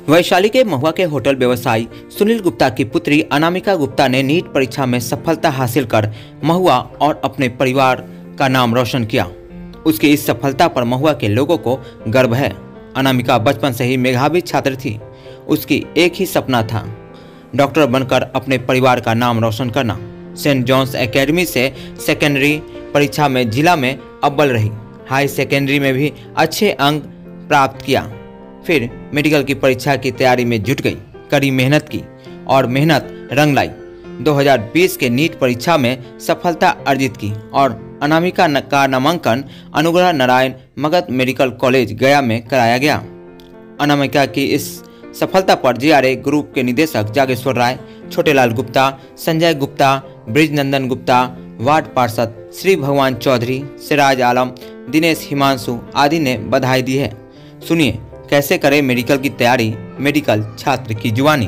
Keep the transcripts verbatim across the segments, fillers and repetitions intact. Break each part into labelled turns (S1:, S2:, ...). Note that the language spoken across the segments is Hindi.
S1: वैशाली के महुआ के होटल व्यवसायी सुनील गुप्ता की पुत्री अनामिका गुप्ता ने नीट परीक्षा में सफलता हासिल कर महुआ और अपने परिवार का नाम रोशन किया। उसकी इस सफलता पर महुआ के लोगों को गर्व है। अनामिका बचपन से ही मेधावी छात्र थी। उसकी एक ही सपना था, डॉक्टर बनकर अपने परिवार का नाम रोशन करना। सेंट जॉन्स एकेडमी से सेकेंडरी परीक्षा में जिला में अव्वल रही। हाई सेकेंडरी में भी अच्छे अंक प्राप्त किया। फिर मेडिकल की परीक्षा की तैयारी में जुट गई। कड़ी मेहनत की और मेहनत रंग लाई। दो हज़ार बीस के नीट परीक्षा में सफलता अर्जित की और अनामिका का नामांकन अनुग्रह नारायण मगध मेडिकल कॉलेज गया में कराया गया। अनामिका की इस सफलता पर जेआरए ग्रुप के निदेशक जागेश्वर राय, छोटेलाल गुप्ता, संजय गुप्ता, ब्रिजनंदन गुप्ता, वार्ड पार्षद श्री भगवान चौधरी, सिराज आलम, दिनेश हिमांशु आदि ने बधाई दी है। सुनिए कैसे करें मेडिकल की तैयारी, मेडिकल छात्र की जुबानी।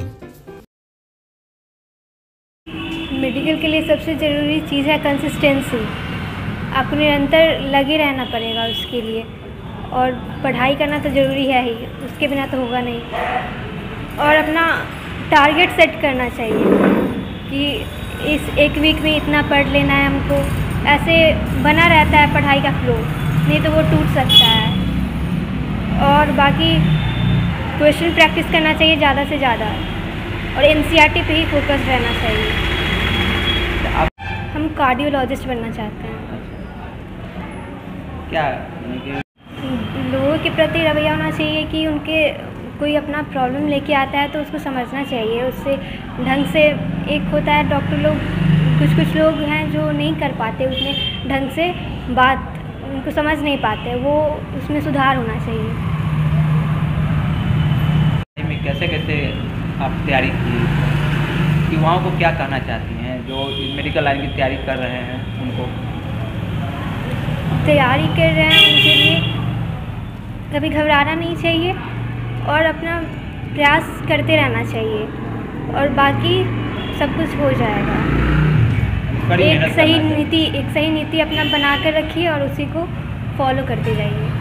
S2: मेडिकल के लिए सबसे ज़रूरी चीज़ है कंसिस्टेंसी। आपको निरंतर लगे रहना पड़ेगा उसके लिए, और पढ़ाई करना तो ज़रूरी है ही, उसके बिना तो होगा नहीं। और अपना टारगेट सेट करना चाहिए कि इस एक वीक में इतना पढ़ लेना है हमको। ऐसे बना रहता है पढ़ाई का फ्लो, नहीं तो वो टूट सकता है। और बाकी क्वेश्चन प्रैक्टिस करना चाहिए ज़्यादा से ज़्यादा, और एनसीईआरटी पे ही फोकस रहना चाहिए। हम कार्डियोलॉजिस्ट बनना चाहते हैं।
S1: क्या
S2: लोगों के प्रति रवैया होना चाहिए कि उनके कोई अपना प्रॉब्लम लेके आता है तो उसको समझना चाहिए, उससे ढंग से। एक होता है डॉक्टर लोग, कुछ कुछ लोग हैं जो नहीं कर पाते उतने ढंग से बात, उनको समझ नहीं पाते, वो उसमें सुधार होना चाहिए।
S1: कैसे कैसे आप तैयारी की, युवाओं को क्या कहना चाहती हैं जो मेडिकल लाइन की तैयारी कर रहे हैं? उनको
S2: तैयारी कर रहे हैं उनके लिए कभी घबराना नहीं चाहिए और अपना प्रयास करते रहना चाहिए, और बाकी सब कुछ हो जाएगा। एक सही नीति एक सही नीति अपना बना कर रखिए और उसी को फॉलो करते जाइए।